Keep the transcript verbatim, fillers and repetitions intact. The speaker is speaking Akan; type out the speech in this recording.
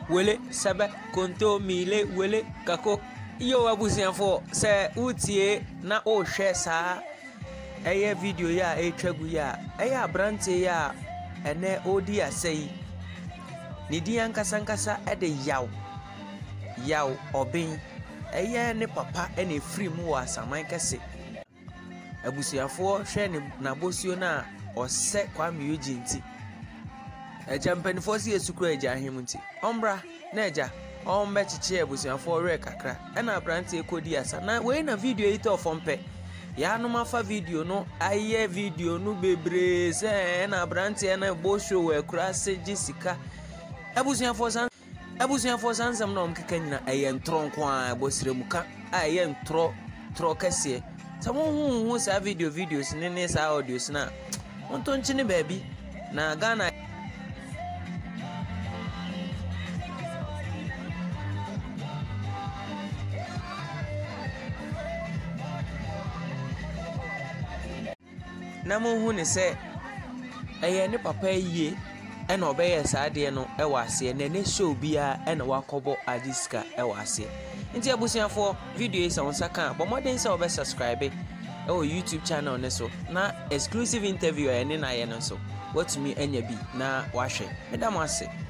wele sebe konto mile wele kako yo abusiafo se utie na o hwe saa eye video ya e twagu ya eye abrante ya ene odi asai ni di ankasa ankasa e de yaw yaw obin eye ne papa ene free mu wa saman kese abusiafo hwe ne na bosio na ose Kwame Eugene nti eja mpanifo si esukura eja ahim nti ombra na eja ombe chiche abusiafo re kakra ena abrante ekodi asa na we na video ito ofompe ya no mafa video no aye video no bebre se na abrante na bo show we kura se jisika abusiafo san abusiafo san sam na omkeka nyina aye ntro nko a bosremuka aye ntro tro kase samo hu hu sa video videos ne ne sa audios na onto nchine baby na Ghana na mo hu ne se eye ne papa yie e na obeye saade no e wase na ne show bia e na wakobo adiska e wase nti abusiafo video is on saka but more than say obe subscribe e o YouTube channel ne so na exclusive interview e ne na ye no so what me anya bi na wa hwe medam ase